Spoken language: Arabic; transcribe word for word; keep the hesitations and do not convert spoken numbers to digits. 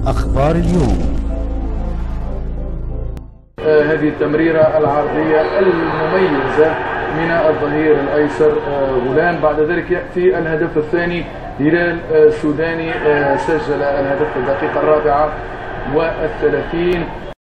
أخبار اليوم. آه هذه التمريرة العرضية المميزة من الظهير الأيسر آه غلام. بعد ذلك يأتي الهدف الثاني. هلال آه سوداني آه سجل الهدف في الدقيقة الرابعة والثلاثين.